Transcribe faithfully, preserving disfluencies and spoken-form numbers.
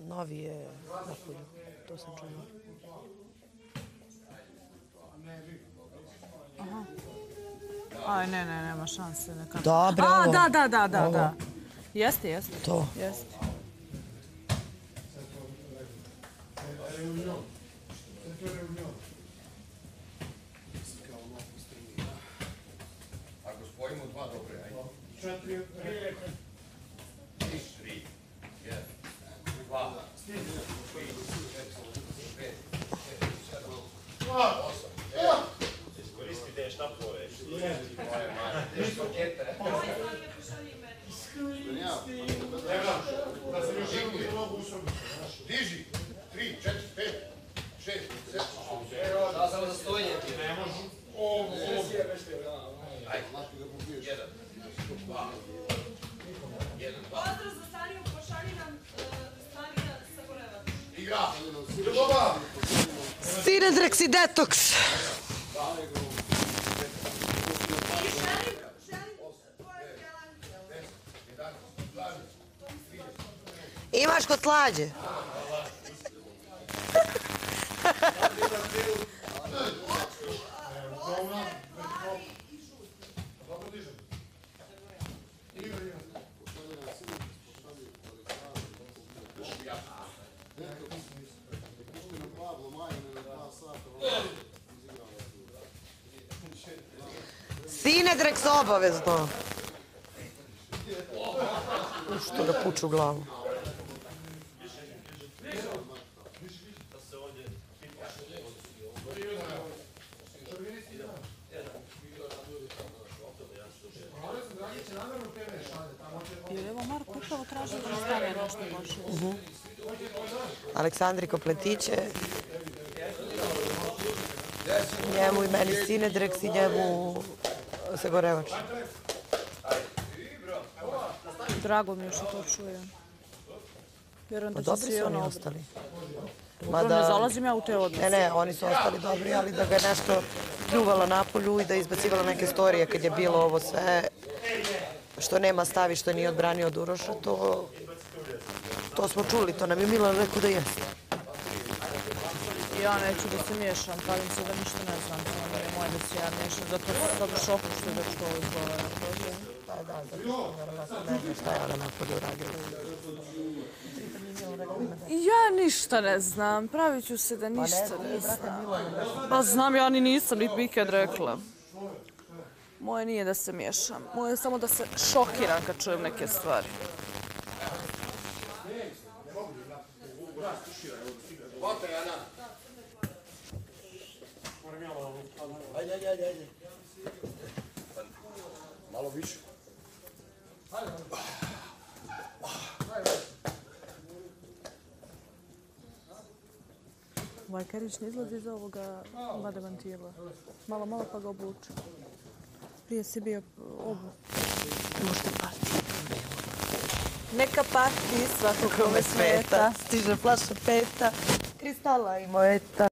Novi je napolju, to sam čula. Aha. Aj, ne, ne, nema šanse. Neka... Dobre, A, ovo. da, da, da, da, Ovo. da. Jeste, jeste. To. Jeste. Ako spojimo dva dobre, ajde. Četiri, Tri, jedan, dva, tri, pet, šest, sedam, osam, devet. Iskoristite štapove. Još pakete. da se još jednu nogu usobiti. Diži. Tri, četiri, pet, šest, sedam, osam. Da, samo za stojenje. Ne može. Ovo, ovo. Ajde. Jedan, dva. Jedan, dva. Pozdrav za Saniju, pošalji nam Sanija sa Goreva. Igra. Doba! Cinedrex i detoks. I želim, želim tvoje djelanje. Imaš kod slađe? Cinedrex obavezno. Što ga puču u glavu. Jer evo Marko upravo traži da mi stane nešto loše. Aleksandri Kopletiće. Njemu i meni Cinedrex i njemu Sagorevač. Drago mi je što to čujem. Vjerujem da će Dobri svi su oni ono... ostali. Dobro, ne zalazim ja u te odnose. Ne, ne, oni su ostali dobri, ali da ga je nešto pljuvala napolju i da je izbacivala neke storije kad je bilo ovo sve što nema stavi, što nije odbranio od Uroša, to, to smo čuli, to nam je Milan rekao da jeste. Ja neću da se miješam, pravim se da ništa ne znam, samo je moje da se ja miješam, zato sam sad u šoku što je već to izgovara. Pa da, zato što verovatno ne zna šta je ona napolju uradila. Ja ništa ne znam, pravit ću se da ništa ne znam. Pa znam, ja ni nisam, niti bi ikad rekla. Moje nije da se miješam, moje je samo da se šokiram kad čujem neke stvari. Ajde, ajde, ajde, ajde. Malo više. Ovaj Kerić ne izlazi iz ovoga badevantila. Malo, malo pa ga obuče. Prije si bio obu. Možete pati. Neka pati svakog kome sveta. Stiže flaša peta, kristala i moeta.